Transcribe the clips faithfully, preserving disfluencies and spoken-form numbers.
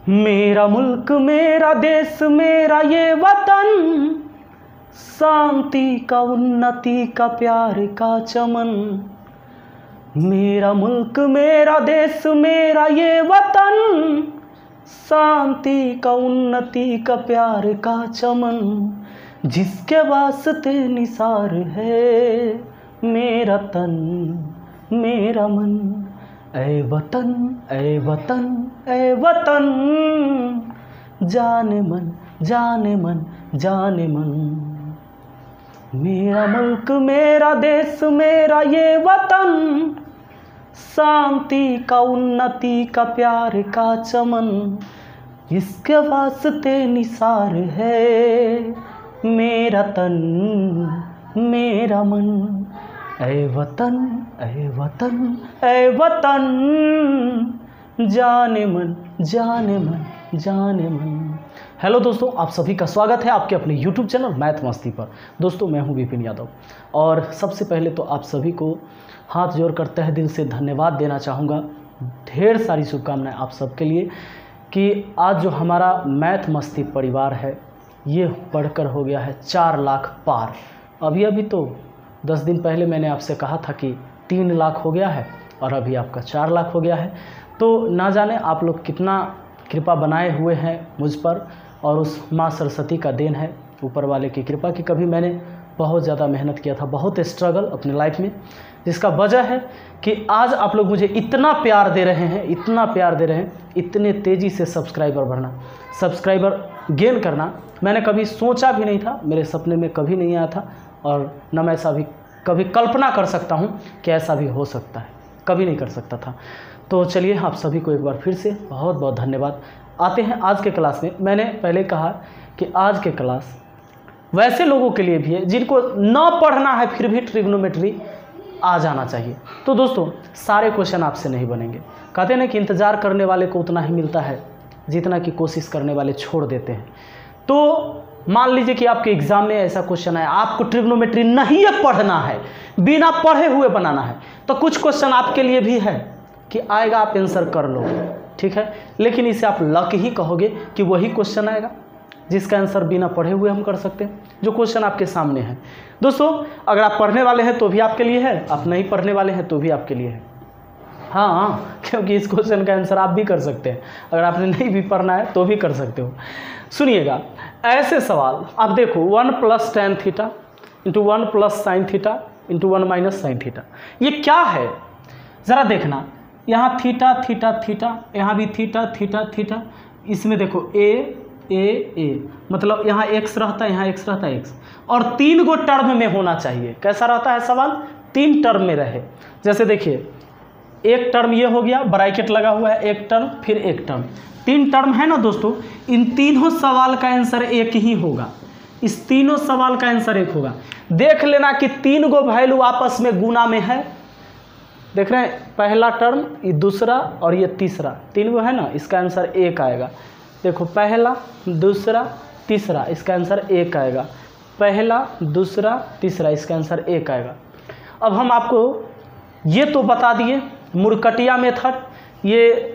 मेरा मुल्क मेरा देश मेरा ये वतन, शांति का उन्नति का प्यार का चमन। मेरा मुल्क मेरा देश मेरा ये वतन, शांति का उन्नति का प्यार का चमन। जिसके वास्ते निसार है मेरा तन मेरा मन। ऐ वतन ऐ वतन ऐ वतन, जाने मन जाने मन जाने मन। मेरा मुल्क मेरा देश मेरा ये वतन, शांति का उन्नति का प्यार का चमन। इसके वास्ते निसार है मेरा तन मेरा मन। ऐ वतन ऐ वतन ऐ वतन, जाने मन जाने मन जाने मन। हेलो दोस्तों, आप सभी का स्वागत है आपके अपने यूट्यूब चैनल मैथ मस्ती पर। दोस्तों मैं हूं विपिन यादव और सबसे पहले तो आप सभी को हाथ जोड़कर तहे दिल से धन्यवाद देना चाहूँगा। ढेर सारी शुभकामनाएं आप सबके लिए कि आज जो हमारा मैथ मस्ती परिवार है ये बढ़कर हो गया है चार लाख पार। अभी अभी तो दस दिन पहले मैंने आपसे कहा था कि तीन लाख हो गया है और अभी आपका चार लाख हो गया है। तो ना जाने आप लोग कितना कृपा बनाए हुए हैं मुझ पर, और उस माँ सरस्वती का देन है ऊपर वाले की कृपा कि कभी मैंने बहुत ज़्यादा मेहनत किया था, बहुत स्ट्रगल अपने लाइफ में, जिसका वजह है कि आज आप लोग मुझे इतना प्यार दे रहे हैं इतना प्यार दे रहे हैं। इतने तेज़ी से सब्सक्राइबर बढ़ना, सब्सक्राइबर गेन करना मैंने कभी सोचा भी नहीं था, मेरे सपने में कभी नहीं आया था, और न मैं ऐसा भी कभी कल्पना कर सकता हूँ कि ऐसा भी हो सकता है, कभी नहीं कर सकता था। तो चलिए आप सभी को एक बार फिर से बहुत बहुत धन्यवाद। आते हैं आज के क्लास में। मैंने पहले कहा कि आज के क्लास वैसे लोगों के लिए भी है जिनको न पढ़ना है फिर भी ट्रिग्नोमेट्री आ जाना चाहिए। तो दोस्तों सारे क्वेश्चन आपसे नहीं बनेंगे। कहते हैं ना कि इंतज़ार करने वाले को उतना ही मिलता है जितना कि कोशिश करने वाले छोड़ देते हैं। तो मान लीजिए कि आपके एग्जाम में ऐसा क्वेश्चन है, आपको ट्रिग्नोमेट्री नहीं है पढ़ना है, बिना पढ़े हुए बनाना है, तो कुछ क्वेश्चन आपके लिए भी है कि आएगा आप आंसर कर लोगे, ठीक है। लेकिन इसे आप लक ही कहोगे कि वही क्वेश्चन आएगा जिसका आंसर बिना पढ़े हुए हम कर सकते हैं, जो क्वेश्चन आपके सामने है। दोस्तों अगर आप पढ़ने वाले हैं तो भी आपके लिए है, आप नहीं पढ़ने वाले हैं तो भी आपके लिए है। हाँ हाँ, क्योंकि इस क्वेश्चन का आंसर आप भी कर सकते हैं, अगर आपने नहीं भी पढ़ना है तो भी कर सकते हो। सुनिएगा, ऐसे सवाल आप देखो, one plus tan theta into one plus sine theta into one minus sine theta, ये क्या है ज़रा देखना। यहाँ थीटा थीटा थीटा, यहाँ भी थीटा थीटा थीटा, इसमें देखो ए ए ए, मतलब यहाँ एक्स रहता है, यहाँ एक्स रहता है एक्स, और तीन गो टर्म में होना चाहिए। कैसा रहता है सवाल? तीन टर्म में रहे। जैसे देखिए एक टर्म ये हो गया, ब्रैकेट लगा हुआ है, एक टर्म फिर एक टर्म, तीन टर्म है ना दोस्तों। इन तीनों सवाल का आंसर एक ही होगा, इस तीनों सवाल का आंसर एक होगा। देख लेना कि तीन गो वैल्यू आपस में गुना में है। देख रहे हैं, पहला टर्म, ये दूसरा और ये तीसरा, तीन गो है ना, इसका आंसर एक आएगा। देखो पहला दूसरा तीसरा, इसका आंसर एक आएगा। पहला दूसरा तीसरा, इसका आंसर एक आएगा। अब हम आपको ये तो बता दिए मुरकटिया मेथड, ये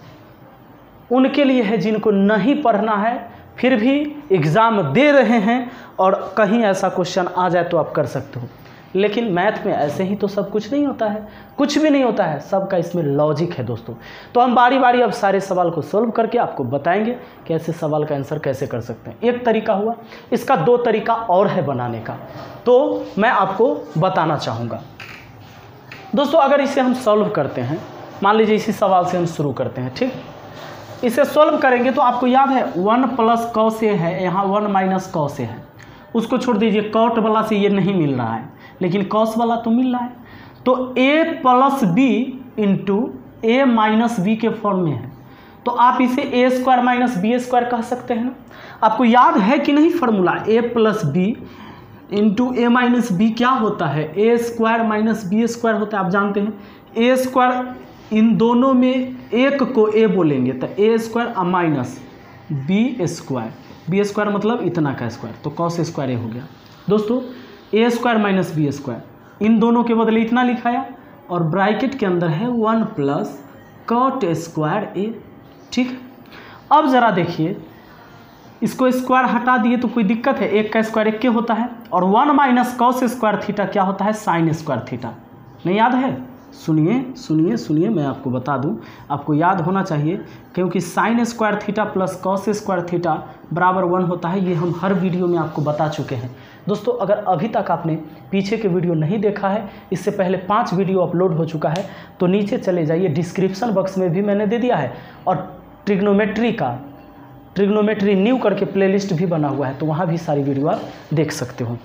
उनके लिए है जिनको नहीं पढ़ना है फिर भी एग्ज़ाम दे रहे हैं और कहीं ऐसा क्वेश्चन आ जाए तो आप कर सकते हो। लेकिन मैथ में ऐसे ही तो सब कुछ नहीं होता है, कुछ भी नहीं होता है, सबका इसमें लॉजिक है दोस्तों। तो हम बारी बारी अब सारे सवाल को सॉल्व करके आपको बताएंगे कि ऐसे सवाल का आंसर कैसे कर सकते हैं। एक तरीका हुआ, इसका दो तरीका और है बनाने का, तो मैं आपको बताना चाहूँगा। दोस्तों अगर इसे हम सॉल्व करते हैं, मान लीजिए इसी सवाल से हम शुरू करते हैं, ठीक। इसे सॉल्व करेंगे तो आपको याद है वन प्लस कौ से है, यहाँ वन माइनस कौ से है, उसको छोड़ दीजिए। कॉट वाला से ये नहीं मिल रहा है लेकिन कॉस वाला तो मिल रहा है। तो a plus B into A minus B के फॉर्म में है, तो आप इसे A square minus B square कह सकते हैं ना। आपको याद है कि नहीं formula? A plus B into A minus B क्या होता है? A square minus B square होता है, आप जानते हैं। ए स्क्वायर, इन दोनों में एक को ए बोलेंगे तो A square minus B square, B square मतलब इतना का स्क्वायर, तो कॉस स्क्वायर ए हो गया। दोस्तों A square minus B square, इन दोनों के बदले इतना लिखाया और ब्रैकेट के अंदर है one plus cot square A, ठीक। अब ज़रा देखिए, इसको स्क्वायर हटा दिए तो कोई दिक्कत है, एक का स्क्वायर एक के होता है, और one minus cos square theta क्या होता है, साइन स्क्वायर थीटा। नहीं याद है? सुनिए सुनिए सुनिए, मैं आपको बता दूं, आपको याद होना चाहिए, क्योंकि sine square theta plus cos square theta बराबर वन होता है। ये हम हर वीडियो में आपको बता चुके हैं दोस्तों। अगर अभी तक आपने पीछे के वीडियो नहीं देखा है, इससे पहले पाँच वीडियो अपलोड हो चुका है, तो नीचे चले जाइए, डिस्क्रिप्शन बॉक्स में भी मैंने दे दिया है, और ट्रिग्नोमेट्री का ट्रिग्नोमेट्री न्यू करके प्लेलिस्ट भी बना हुआ है, तो वहाँ भी सारी वीडियो आप देख सकते हो।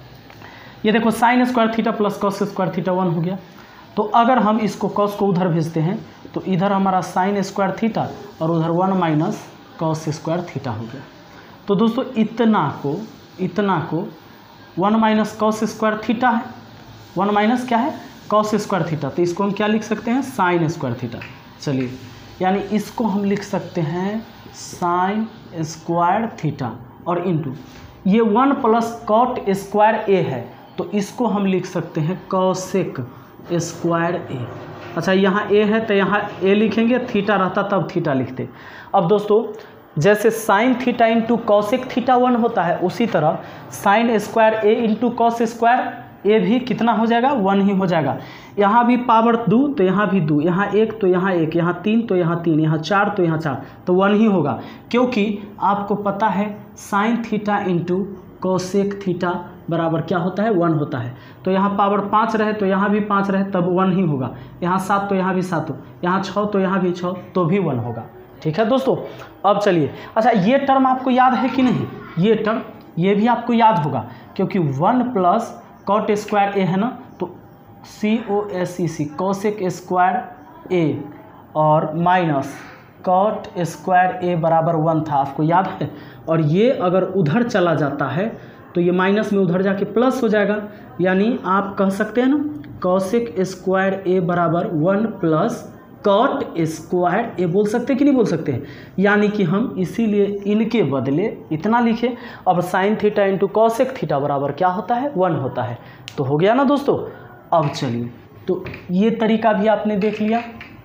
ये देखो, sine square theta plus cos square theta one हो गया। तो अगर हम इसको कॉस को उधर भेजते हैं तो इधर हमारा साइन स्क्वायर थीटा और उधर one minus cos square theta हो गया। तो दोस्तों इतना को इतना को one minus cos square theta है, वन माइनस क्या है, कॉस स्क्वायर थीटा, तो इसको हम क्या लिख सकते हैं, साइन स्क्वायर थीटा। चलिए, यानी इसको हम लिख सकते हैं साइन स्क्वायर थीटा, और इंटू ये one plus cot square A है, तो इसको हम लिख सकते हैं कॉसेक स्क्वायर ए। अच्छा, यहाँ ए है तो यहाँ ए लिखेंगे, थीटा रहता तब थीटा लिखते। अब दोस्तों, जैसे sine theta into cosec theta one होता है, उसी तरह sine square A into cos square A भी कितना हो जाएगा, वन ही हो जाएगा। यहाँ भी पावर दो तो यहाँ भी दो, यहाँ एक तो यहाँ एक, यहाँ तीन तो यहाँ तीन, यहाँ चार तो यहाँ चार, तो वन ही होगा, क्योंकि आपको पता है sine theta into cosec theta बराबर क्या होता है, वन होता है। तो यहाँ पावर पाँच रहे तो यहाँ भी पाँच रहे तब वन ही होगा, यहाँ सात तो यहाँ भी सात हो, यहाँ छः तो यहाँ भी छः तो भी वन होगा। ठीक है दोस्तों, अब चलिए, अच्छा ये टर्म आपको याद है कि नहीं, ये टर्म ये भी आपको याद होगा, क्योंकि one plus cot square A है ना, तो C O S C C cosec square A और माइनस कॉट स्क्वायर ए बराबर वन था, आपको याद है। और ये अगर उधर चला जाता है तो ये माइनस में उधर जाके प्लस हो जाएगा, यानी आप कह सकते हैं ना कॉसेक स्क्वायर ए बराबर one plus cot square A, बोल सकते कि नहीं बोल सकते हैं। यानी कि हम इसीलिए इनके बदले इतना लिखे, अब sine theta into cosec theta बराबर क्या होता है, वन होता है। तो हो गया ना दोस्तों। अब चलिए, तो ये तरीका भी आपने देख लिया।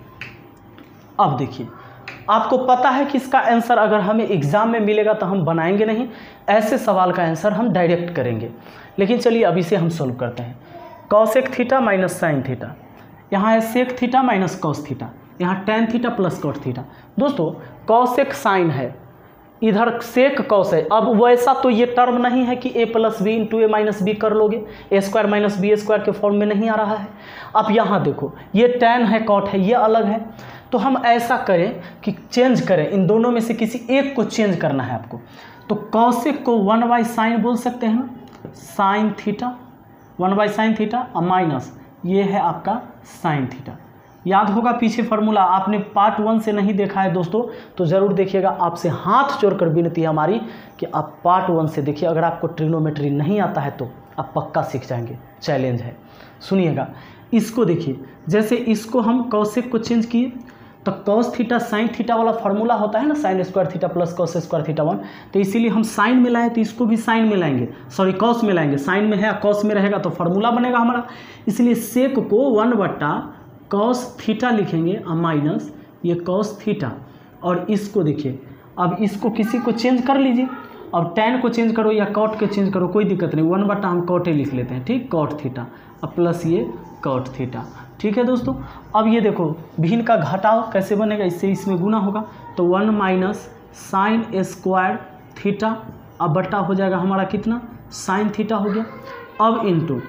अब देखिए, आपको पता है कि इसका आंसर अगर हमें एग्ज़ाम में मिलेगा तो हम बनाएंगे नहीं, ऐसे सवाल का आंसर हम डायरेक्ट करेंगे। लेकिन चलिए अब इसे हम सोल्व करते हैं। Cosec theta minus sine theta, यहाँ है sec theta minus cos theta, यहाँ tan theta plus cot theta. दोस्तों कॉसेक साइन है, इधर सेक कॉस है। अब वैसा तो ये टर्म नहीं है कि A plus B into A minus B कर लोगे, A square minus B square के फॉर्म में नहीं आ रहा है। अब यहाँ देखो, ये टेन है, कॉट है, ये अलग है। तो हम ऐसा करें कि चेंज करें, इन दोनों में से किसी एक को चेंज करना है आपको। तो कॉसेक को वन बाई साइन बोल सकते हैं ना, sine theta, one by sine theta और माइनस ये है आपका साइन थीटा। याद होगा पीछे फार्मूला, आपने पार्ट वन से नहीं देखा है दोस्तों तो ज़रूर देखिएगा। आपसे हाथ जोड़कर विनती है हमारी कि आप पार्ट वन से देखिए। अगर आपको ट्रिग्नोमेट्री नहीं आता है तो आप पक्का सीख जाएंगे, चैलेंज है। सुनिएगा, इसको देखिए, जैसे इसको हम कॉसेक को चेंज किए तो कॉस थीटा साइन थीटा वाला फार्मूला होता है ना, sine square theta plus cos square theta one, तो इसीलिए हम साइन में लाए तो इसको भी साइन में लाएंगे, सॉरी कॉस में लाएंगे। साइन में है कॉस में रहेगा तो फार्मूला बनेगा हमारा, इसलिए सेक को वन बट्टा कॉस थीटा लिखेंगे और माइनस ये कॉस थीटा। और इसको देखिए, अब इसको किसी को चेंज कर लीजिए, अब टेन को चेंज करो या कॉट को चेंज करो, कोई दिक्कत नहीं, वन बट्टा हम कॉटे लिख लेते हैं, ठीक, कॉट थीटा और प्लस ये कॉट थीटा। ठीक है दोस्तों, अब ये देखो भिन्न का घटाव कैसे बनेगा, इससे इसमें गुना होगा तो one minus sine square theta, अब बट्टा हो जाएगा हमारा कितना, साइन थीटा हो गया। अब इनटू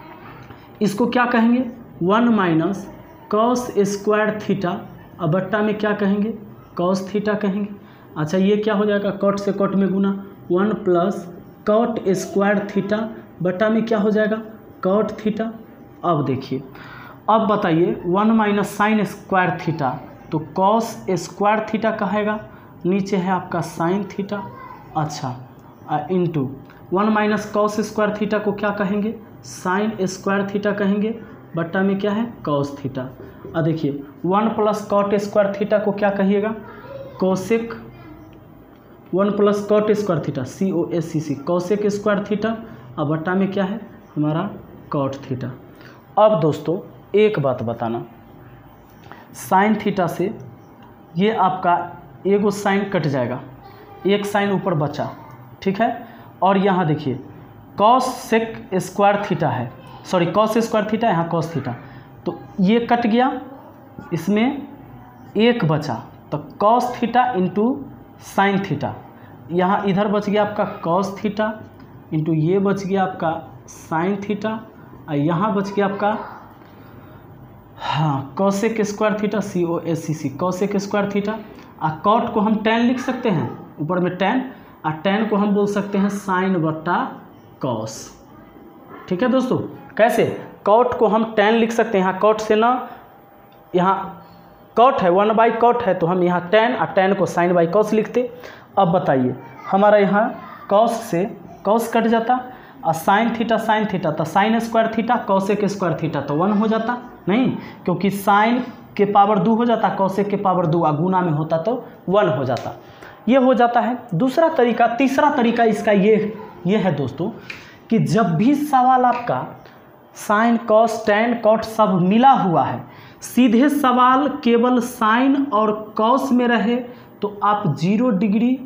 इसको क्या कहेंगे, one minus cos square theta, अब बट्टा में क्या कहेंगे, कॉस थीटा कहेंगे। अच्छा ये क्या हो जाएगा, कॉट से कॉट में गुना, one plus cot square theta, बट्टा में क्या हो जाएगा, कॉट थीटा। अब देखिए, अब बताइए one minus sine square theta तो कॉस स्क्वायर थीटा कहेगा, नीचे है आपका साइन थीटा। अच्छा into one minus cos square theta को क्या कहेंगे, साइन स्क्वायर थीटा कहेंगे, बट्टा में क्या है, कॉस थीटा। अब देखिए one plus cot square theta को क्या कहिएगा, cosec, one plus cot square theta C O S C C cosec square theta, अब बट्टा में क्या है हमारा कॉट थीटा। अब दोस्तों एक बात बताना, साइन थीटा से ये आपका एगो साइन कट जाएगा, एक साइन ऊपर बचा, ठीक है। और यहाँ देखिए कॉस सेक स्क्वायर थीटा है, सॉरी कॉस स्क्वायर थीटा, यहाँ कॉस थीटा, तो ये कट गया, इसमें एक बचा, तो cos theta into sine theta, यहाँ इधर बच गया आपका कॉस थीटा इंटू ये बच गया आपका साइन थीटा, और यहाँ बच गया आपका हाँ cosec square theta, C O S C C cosec square theta. आ कॉट को हम टेन लिख सकते हैं, ऊपर में टेन, और टेन को हम बोल सकते हैं साइन बट्टा कॉस, ठीक है दोस्तों। कैसे? कॉट को हम टेन लिख सकते हैं, यहाँ कॉट से ना, यहाँ कॉट है, वन बाई कॉट है, तो हम यहाँ टेन और टेन को साइन बाई कॉस लिखते। अब बताइए हमारा यहाँ कॉस से कॉस कट जाता, और साइन थीटा साइन थीटा, तो sine square theta cosec square theta तो वन हो जाता, नहीं, क्योंकि साइन के पावर दो हो जाता, कॉसेक के पावर दो, गुना में होता तो वन हो जाता। ये हो जाता है दूसरा तरीका। तीसरा तरीका इसका ये ये है दोस्तों कि जब भी सवाल आपका साइन कॉस टेन कॉट सब मिला हुआ है, सीधे सवाल केवल साइन और कॉस में रहे तो आप जीरो डिग्री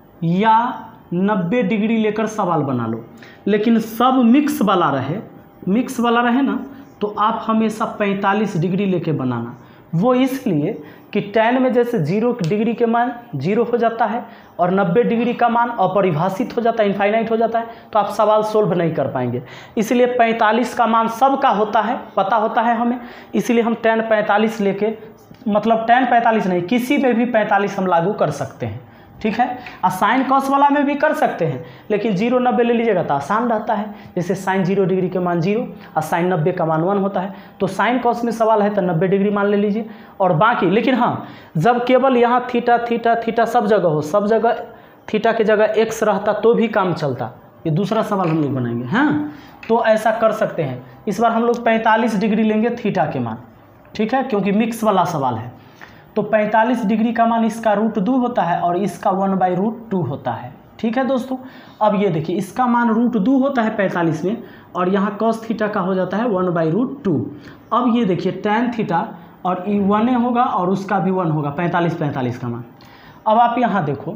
या नब्बे डिग्री लेकर सवाल बना लो, लेकिन सब मिक्स वाला रहे मिक्स वाला रहे ना, तो आप हमेशा पैंतालीस डिग्री लेके बनाना। वो इसलिए कि टेन में जैसे जीरो डिग्री के मान जीरो हो जाता है और नब्बे डिग्री का मान अपरिभाषित हो जाता है, इनफाइनाइट हो जाता है, तो आप सवाल सोल्व नहीं कर पाएंगे। इसलिए पैंतालीस का मान सबका होता है, पता होता है हमें, इसलिए हम टेन पैंतालीस लेके, मतलब टेन पैंतालीस नहीं, किसी में भी पैंतालीस हम लागू कर सकते हैं, ठीक है। और साइन कॉस वाला में भी कर सकते हैं, लेकिन जीरो नब्बे ले लीजिएगा तो आसान रहता है। जैसे साइन जीरो डिग्री के मान जीरो और साइन नब्बे का मान वन होता है, तो साइन कॉस में सवाल है तो नब्बे डिग्री मान ले लीजिए। और बाकी, लेकिन हाँ, जब केवल यहाँ थीटा थीटा थीटा सब जगह हो, सब जगह थीटा की जगह एक्स रहता तो भी काम चलता। ये दूसरा सवाल हम लोग बनाएंगे, हाँ, तो ऐसा कर सकते हैं। इस बार हम लोग पैंतालीस डिग्री लेंगे थीटा के मान, ठीक है, क्योंकि मिक्स वाला सवाल है। तो पैंतालीस डिग्री का मान इसका रूट दो होता है और इसका वन बाई रूट टू होता है, ठीक है दोस्तों। अब ये देखिए इसका मान रूट दो होता है पैंतालीस में, और यहाँ कॉस थीटा का हो जाता है वन बाई रूट टू। अब ये देखिए टेन थीटा और ई वन होगा और उसका भी वन होगा, पैंतालीस पैंतालीस का मान। अब आप यहाँ देखो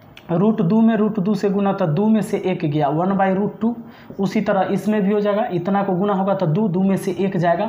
रूट दो में रूट दो से गुना तो दो में से एक गया, वन बाई रूट टू। उसी तरह इसमें भी हो जाएगा, इतना को गुना होगा तो दो, दो में से एक जाएगा,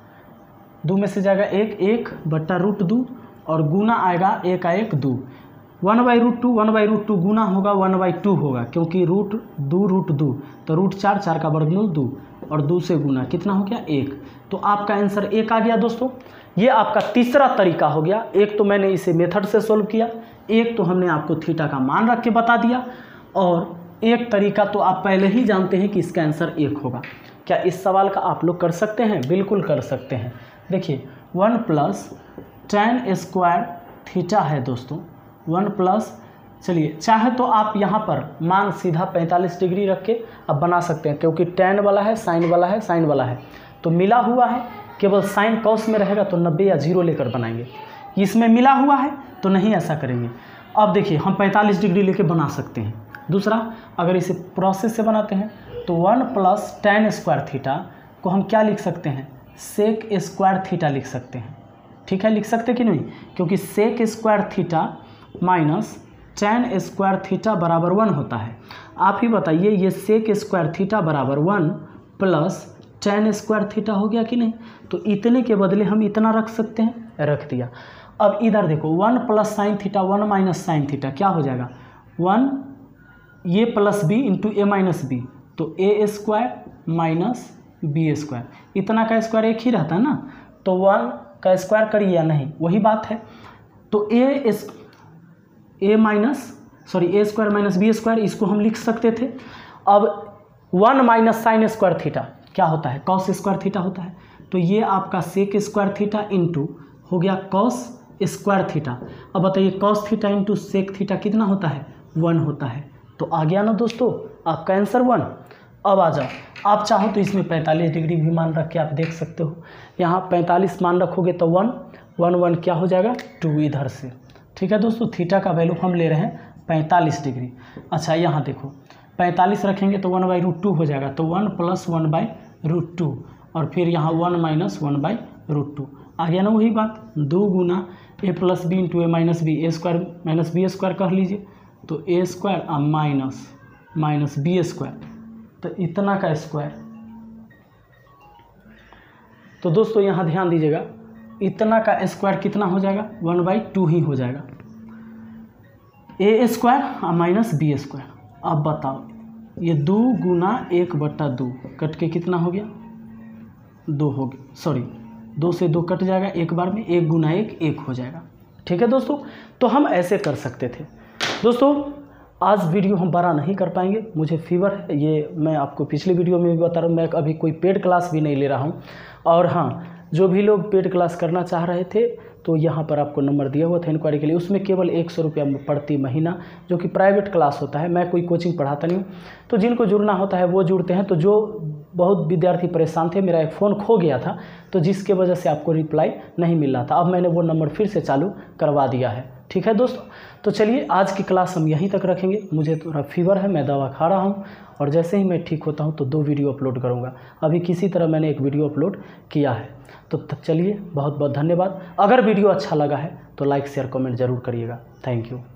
दो में से जाएगा एक, एक बट्टा रूट दो, और गुना आएगा एक का एक दो, one by root two, one by root two गुना होगा वन बाई टू होगा, क्योंकि रूट दो रूट दो तो रूट चार, चार का वर्गमूल दो, और दो से गुना कितना हो गया एक। तो आपका आंसर एक आ गया दोस्तों। ये आपका तीसरा तरीका हो गया। एक तो मैंने इसे मेथड से सोल्व किया, एक तो हमने आपको थीटा का मान रख के बता दिया, और एक तरीका तो आप पहले ही जानते हैं कि इसका आंसर एक होगा। क्या इस सवाल का आप लोग कर सकते हैं? बिल्कुल कर सकते हैं। देखिए one plus tan square theta है दोस्तों, वन प्लस, चलिए चाहे तो आप यहाँ पर मान सीधा पैंतालीस डिग्री रख के अब बना सकते हैं, क्योंकि टेन वाला है, साइन वाला है, साइन वाला है, तो मिला हुआ है, केवल साइन कॉस में रहेगा तो नब्बे या जीरो लेकर बनाएंगे। इसमें मिला हुआ है तो नहीं ऐसा करेंगे। अब देखिए हम पैंतालीस डिग्री लेके बना सकते हैं। दूसरा, अगर इसे प्रोसेस से बनाते हैं तो one plus tan square theta को हम क्या लिख सकते हैं? सेक स्क्वायर थीटा लिख सकते हैं, ठीक है, लिख सकते कि नहीं, क्योंकि sec square theta minus tan square theta बराबर वन होता है। आप ही बताइए, ये सेक स्क्वायर थीटा बराबर one plus tan square theta हो गया कि नहीं? तो इतने के बदले हम इतना रख सकते हैं, रख दिया। अब इधर देखो one plus sine theta, one minus sine theta क्या हो जाएगा? One A plus B into A minus B, तो A square minus B square, इतना का स्क्वायर एक ही रहता है ना, तो वन का स्क्वायर करिए या नहीं, वही बात है। तो ए इस A minus sorry A square minus B square, इसको हम लिख सकते थे। अब one minus sine square theta क्या होता है? कॉस स्क्वायर थीटा होता है। तो ये आपका सेक स्क्वायर थीटा इंटू हो गया कॉस स्क्वायर थीटा। अब बताइए cos theta into sec theta कितना होता है? वन होता है। तो आ गया ना दोस्तों आपका आंसर वन। अब आ जाओ, आप चाहो तो इसमें पैंतालीस डिग्री भी मान रख के आप देख सकते हो। यहाँ पैंतालीस मान रखोगे तो वन वन वन क्या हो जाएगा? टू इधर से, ठीक है दोस्तों। थीटा का वैल्यू हम ले रहे हैं पैंतालीस डिग्री। अच्छा यहाँ देखो पैंतालीस रखेंगे तो वन बाई रूट टू हो जाएगा, तो one plus one by root two, और फिर यहाँ one minus one by root two. आ गया ना वही बात, दो गुना A plus B into A minus B, A square minus B square कह लीजिए, तो ए स्क्वायर और माइनस माइनस बी स्क्वायर, तो इतना का स्क्वायर। तो दोस्तों यहाँ ध्यान दीजिएगा, इतना का स्क्वायर कितना हो जाएगा, वन बाई टू ही हो जाएगा, ए स्क्वायर और माइनस बी स्क्वायर। अब बताओ, ये दो गुना एक बट्टा दो कट के कितना हो गया, दो हो गया, सॉरी दो से दो कट जाएगा एक बार में, एक गुना एक एक हो जाएगा। ठीक है दोस्तों, तो हम ऐसे कर सकते थे। दोस्तों आज वीडियो हम बड़ा नहीं कर पाएंगे, मुझे फीवर है, ये मैं आपको पिछली वीडियो में भी बता रहा हूँ, मैं अभी कोई पेड क्लास भी नहीं ले रहा हूँ। और हाँ, जो भी लोग पेड क्लास करना चाह रहे थे तो यहाँ पर आपको नंबर दिया हुआ था इंक्वायरी के लिए, उसमें केवल एक सौ रुपया प्रति महीना, जो कि प्राइवेट क्लास होता है, मैं कोई कोचिंग पढ़ाता नहीं हूँ। तो जिनको जुड़ना होता है वो जुड़ते हैं। तो जो बहुत विद्यार्थी परेशान थे, मेरा एक फ़ोन खो गया था, तो जिसके वजह से आपको रिप्लाई नहीं मिल रहा था, अब मैंने वो नंबर फिर से चालू करवा दिया है। ठीक है दोस्तों, तो चलिए आज की क्लास हम यहीं तक रखेंगे। मुझे थोड़ा फीवर है, मैं दवा खा रहा हूँ, और जैसे ही मैं ठीक होता हूँ तो दो वीडियो अपलोड करूँगा। अभी किसी तरह मैंने एक वीडियो अपलोड किया है। तो चलिए, बहुत बहुत धन्यवाद। अगर वीडियो अच्छा लगा है तो लाइक शेयर कमेंट ज़रूर करिएगा। Thank you.